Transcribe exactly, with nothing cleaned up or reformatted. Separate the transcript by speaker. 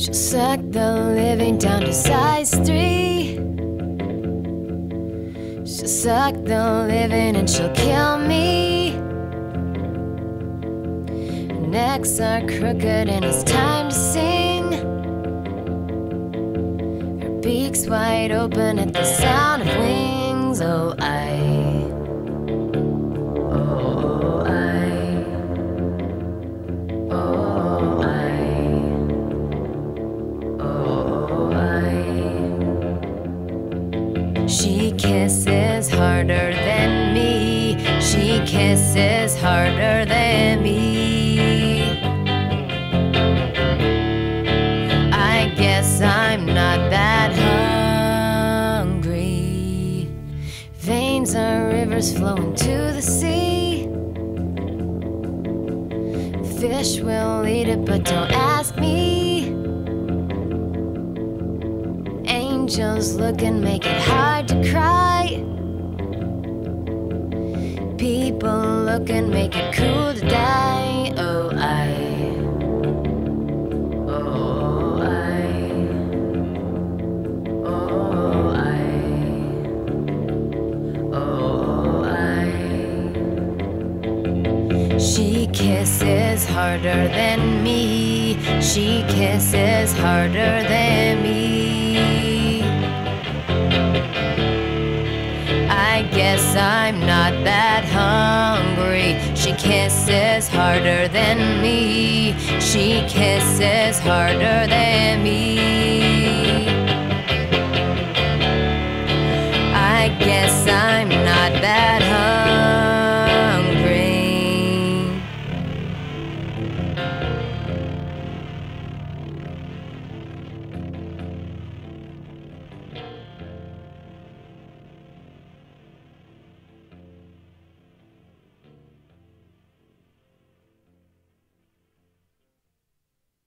Speaker 1: She'll suck the living down to size three. She'll suck the living and she'll kill me. Her necks are crooked and it's time to sing. Her beak's wide open at the sound of wings. Oh, I Oh, I Oh, I Oh, I She kisses harder than me. She kisses harder than me. I guess I'm not that hungry. Veins are rivers flowing to the sea. Fish will eat it, but don't ask me. Angels look and make it hard to cry. People look and make it cool to die. Oh, I Oh, I Oh, I Oh, I She kisses harder than me. She kisses harder than me. I guess I'm not that hungry. She kisses harder than me. She kisses harder than me.